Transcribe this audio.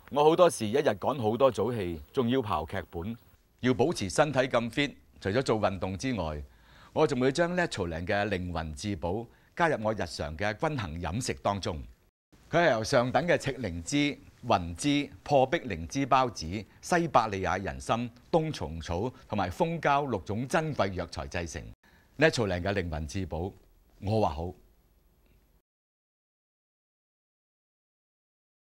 我好多時一日趕好多組戲，仲要刨劇本，要保持身體咁 fit。除咗做運動之外，我仲會將 Natural 嘅靈魂至寶加入我日常嘅均衡飲食當中。佢係由上等嘅赤靈芝、雲芝、破壁靈芝孢子、西伯利亞人參、冬蟲草同埋蜂膠6種珍貴藥材製成。Natural 嘅靈魂至寶，我話好。